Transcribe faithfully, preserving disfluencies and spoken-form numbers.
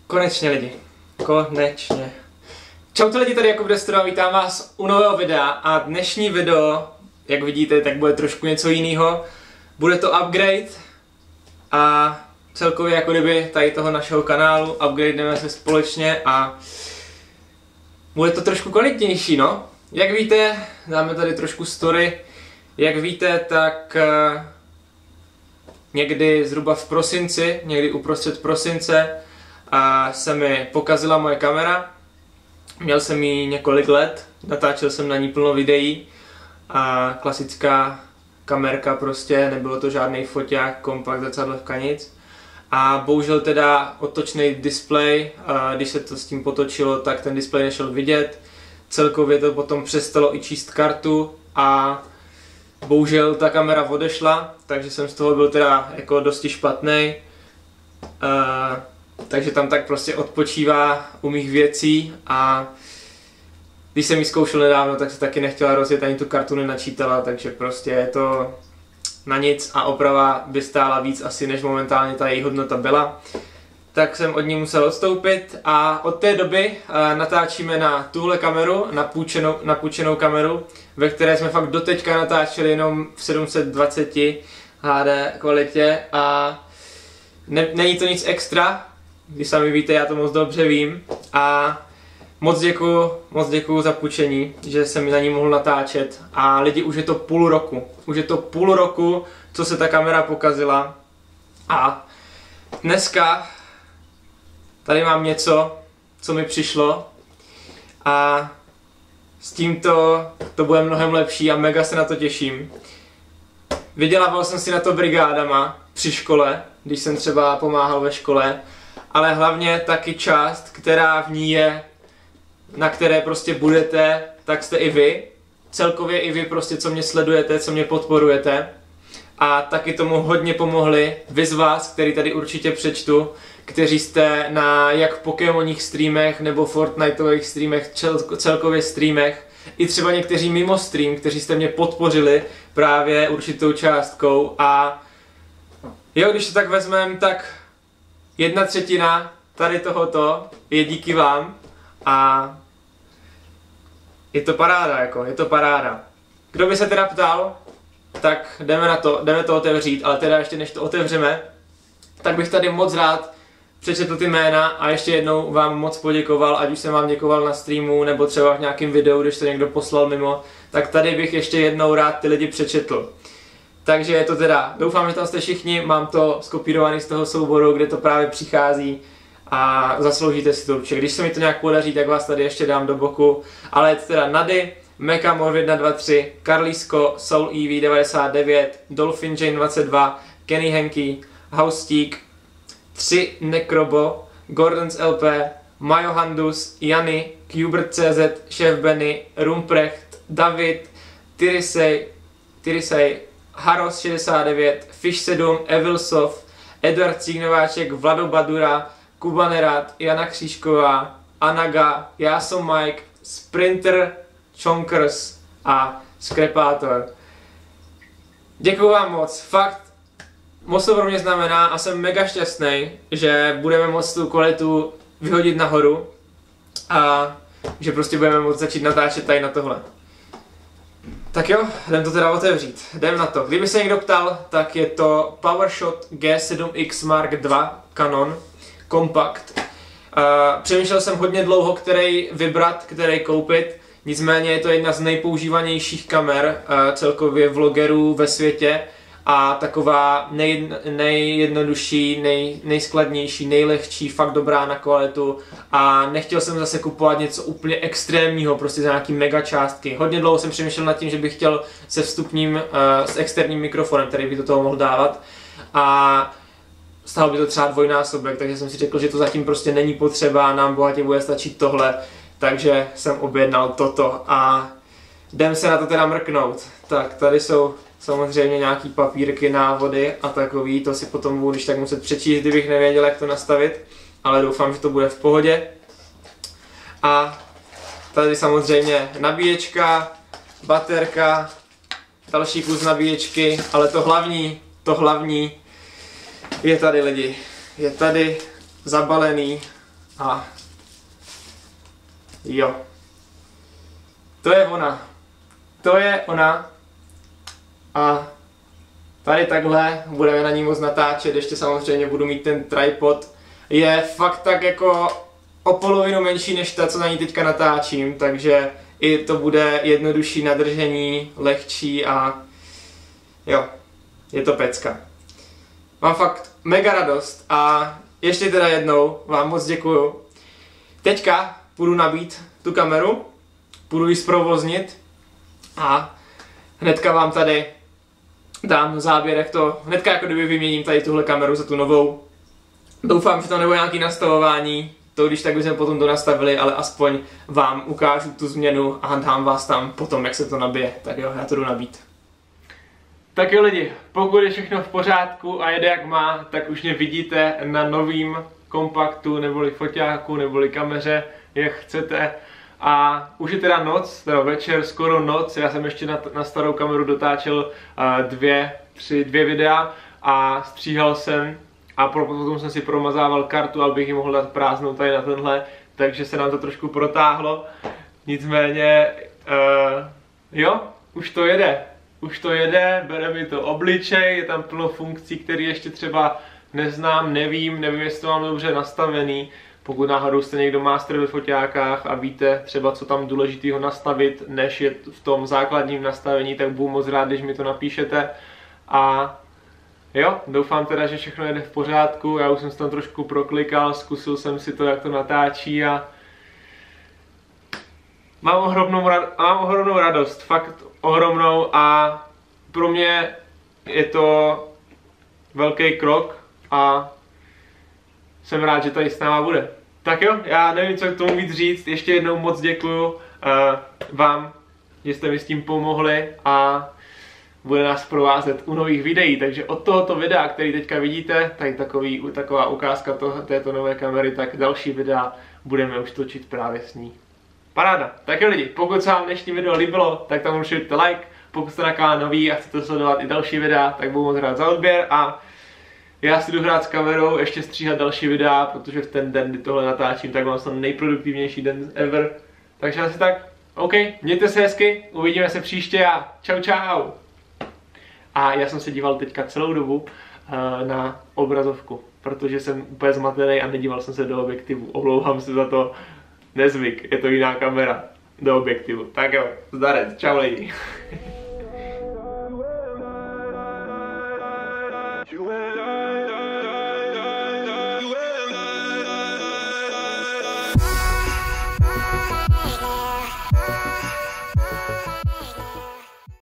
Konečně lidi, konečně. Čaute lidi, tady Jakub Destor, vítám vás u nového videa a dnešní video, jak vidíte, tak bude trošku něco jiného. Bude to upgrade a celkově jako kdyby tady toho našeho kanálu upgradeneme se společně a bude to trošku kvalitnější, no. Jak víte, dáme tady trošku story, jak víte, tak uh, někdy zhruba v prosinci, někdy uprostřed prosince a se mi pokazila moje kamera. Měl jsem ji několik let, natáčel jsem na ní plno videí a klasická kamerka prostě, nebylo to žádný foťák, kompakt, zrcadlovka, nic. A bohužel teda otočný displej, když se to s tím potočilo, tak ten displej nešel vidět. Celkově to potom přestalo i číst kartu a bohužel ta kamera odešla, takže jsem z toho byl teda jako dosti špatný. Uh, takže tam tak prostě odpočívá u mých věcí a když jsem ji zkoušel nedávno, tak se taky nechtěla rozjet, ani tu kartu nenačítala, takže prostě je to na nic a oprava by stála víc asi, než momentálně ta její hodnota byla. Tak jsem od ní musel odstoupit a od té doby uh, natáčíme na tuhle kameru, na půjčenou, na půjčenou kameru, ve které jsme fakt doteďka natáčeli jenom v sedm set dvacet H D kvalitě a ne, není to nic extra, když sami víte, já to moc dobře vím a moc děkuju, moc děkuju za půjčení, že jsem na ní mohl natáčet a lidi, už je to půl roku, už je to půl roku, co se ta kamera pokazila a dneska tady mám něco, co mi přišlo a s tímto to bude mnohem lepší a mega se na to těším. Vydělával jsem si na to brigádama při škole, když jsem třeba pomáhal ve škole, ale hlavně taky část, která v ní je, na které prostě budete, tak jste i vy. Celkově i vy prostě, co mě sledujete, co mě podporujete. A taky tomu hodně pomohli vy z vás, který tady určitě přečtu, kteří jste na jak Pokémoních streamech nebo Fortniteových streamech, celkově streamech, i třeba někteří mimo stream, kteří jste mě podpořili právě určitou částkou a jo, když to tak vezmeme, tak jedna třetina tady tohoto je díky vám a je to paráda, jako, je to paráda. Kdo by se teda ptal, tak jdeme na to, jdeme to otevřít, ale teda ještě než to otevřeme, tak bych tady moc rád přečetl ty jména a ještě jednou vám moc poděkoval, ať už jsem vám děkoval na streamu nebo třeba v nějakém videu, když to někdo poslal mimo, tak tady bych ještě jednou rád ty lidi přečetl. Takže je to teda, doufám, že tam jste všichni, mám to skopírovaný z toho souboru, kde to právě přichází a zasloužíte si to určitě. Když se mi to nějak podaří, tak vás tady ještě dám do boku, ale je to teda Nady, Mekamor jedna dva tři, Karlisko, Soul E V devadesát devět, Dolphin Jane dvacet dva, Kenny Henky, Haustík, tři Nekrobo, Gordons L P, Majo Handus, Jany, Kubert C Z, Chef Benny, Rumprecht, David, Tyrisej, Tyrisej, Haros šedesát devět, Fish sedm, Evilsoft, Edward Cígnováček, Vlado Badura, Kuba Nerad, Jana Křížková, Anaga, já jsem Mike, Sprinter, Chonkers a Skrepátor. Děkuju vám moc, fakt moc to pro mě znamená a jsem mega šťastný, že budeme moct tu kvalitu vyhodit nahoru a že prostě budeme moct začít natáčet tady na tohle. Tak jo, jdem to teda otevřít, jdem na to. Kdyby se někdo ptal, tak je to PowerShot G sedm X Mark dva Canon Compact. Uh, přemýšlel jsem hodně dlouho, který vybrat, který koupit, nicméně je to jedna z nejpoužívanějších kamer uh, celkově vlogerů ve světě a taková nej, nejjednodušší, nej, nejskladnější, nejlehčí, fakt dobrá na kvalitu a nechtěl jsem zase kupovat něco úplně extrémního, prostě za nějaký mega částky. Hodně dlouho jsem přemýšlel nad tím, že bych chtěl se vstupním, uh, s externím mikrofonem, který by do toho mohl dávat a stálo by to třeba dvojnásobek, takže jsem si řekl, že to zatím prostě není potřeba, nám bohatě bude stačit tohle, takže jsem objednal toto a jdem se na to teda mrknout. Tak tady jsou samozřejmě nějaký papírky, návody a takový, to si potom budu když tak muset přečíst, kdybych nevěděl, jak to nastavit, ale doufám, že to bude v pohodě. A tady samozřejmě nabíječka, baterka, další kus nabíječky, ale to hlavní, to hlavní je tady lidi, je tady zabalený A jo. To je ona. To je ona. A tady takhle budeme na ní moc natáčet, ještě samozřejmě budu mít ten tripod. Je fakt tak jako o polovinu menší než ta, co na ní teďka natáčím, takže i to bude jednodušší na držení, lehčí a jo, je to pecka. Mám fakt mega radost a ještě teda jednou vám moc děkuju. Teďka půjdu nabít tu kameru, půjdu ji zprovoznit a hnedka vám tady dám v záběrech to, hnedka jako kdyby vyměním tady tuhle kameru za tu novou. Doufám, že tam nebude nějaký nastavování, to když tak bychom potom to nastavili, ale aspoň vám ukážu tu změnu a dám vás tam potom, jak se to nabije. Tak jo, já to jdu nabít. Tak jo lidi, pokud je všechno v pořádku a jede jak má, tak už mě vidíte na novým kompaktu, neboli foťáku, neboli kameře, jak chcete. A už je teda noc, teda večer, skoro noc, já jsem ještě na, na starou kameru dotáčel uh, dvě, tři, dvě videa a stříhal jsem a potom jsem si promazával kartu, abych ji mohl dát prázdnou tady na tenhle, takže se nám to trošku protáhlo. Nicméně, uh, jo, už to jede. Už to jede, bere mi to obličej, je tam plno funkcí, které ještě třeba neznám, nevím, nevím, jestli to mám dobře nastavený. Pokud náhodou jste někdo master ve foťákách a víte třeba, co tam důležitého nastavit, než je v tom základním nastavení, tak budu moc rád, když mi to napíšete. A jo, doufám teda, že všechno jede v pořádku, já už jsem se tam trošku proklikal, zkusil jsem si to, jak to natáčí a mám ohromnou, rad, mám ohromnou radost, fakt ohromnou a pro mě je to velký krok a jsem rád, že tady s náma bude. Tak jo, já nevím, co k tomu víc říct, ještě jednou moc děkuju uh, vám, že jste mi s tím pomohli a bude nás provázet u nových videí, takže od tohoto videa, který teďka vidíte, tady takový, taková ukázka toho, této nové kamery, tak další videa budeme už točit právě s ní. Paráda. Tak jo lidi, pokud se vám dnešní video líbilo, tak tam určitě like, pokud jste na kanále nový a chcete sledovat i další videa, tak budu moc rád za odběr a já si jdu hrát s kamerou, ještě stříhat další videa, protože v ten den, kdy tohle natáčím, tak mám snad nejproduktivnější den ever. Takže asi tak, OK, mějte se hezky, uvidíme se příště a čau čau. A já jsem se díval teďka celou dobu uh, na obrazovku, protože jsem úplně zmatený a nedíval jsem se do objektivu, omlouvám se za to. Nezvyk, je to jiná kamera do objektivu. Tak jo, zdarec, čau lidi.